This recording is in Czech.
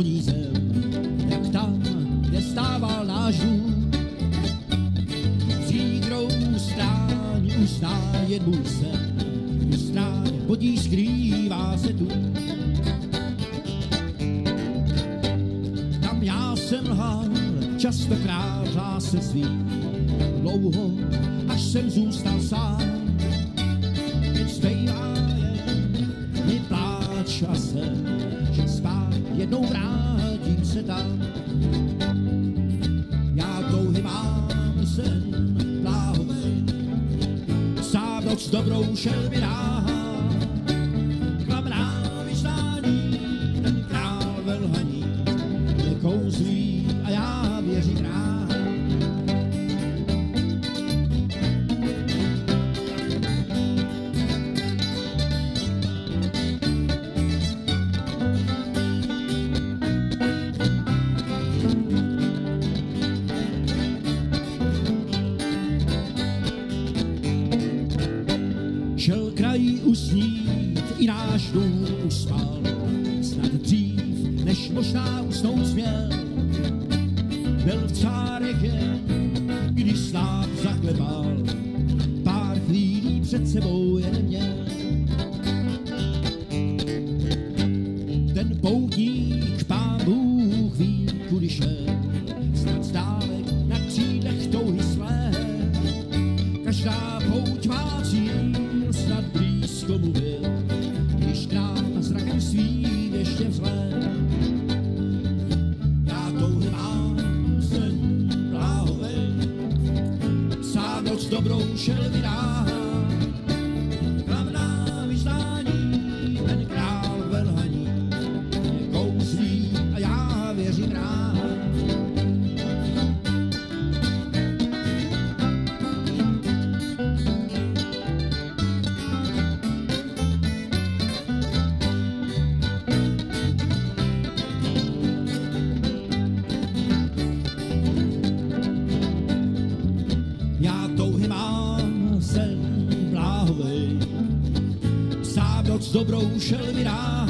voní zem, jak tam, kde stával náš dům. Příkrou stráň ustá jen můj sen, tu stráň podí skrývá se tu. Tam já jsem lhal, častokrát hlásem svým, dlouho, až jsem zůstal sám. Teď zbývá jen pláč a sen, že spát jednou vrátím se tam. Já touhy mám sen bláhovej, sám noc dobrou šel mi rád. Klamná vyznání, ten král ve lhaní, je kouzlí a já věřím rád. Šel krají usnít, i náš dům uspal, snad dřív, než možná usnout směl. Byl v Cáryche, když sláp zaklepal, pár chvílí před sebou jen měl. Ten poutník, pán Bůh ví, kudy šel, snad zdálek na křídlech touhy své. Každá pouť má cíl, snad blízko mu byl, když král a zrakem svým ještě vzhled. Já touhy mám sen bláhovej, sám noc dobrou šel mi rád. Klamná vyznání, ten král ve lhaní, je kouzlí a já věřím rád. Já touhy mám sen bláhovej, sám noc dobrou šel mi rád.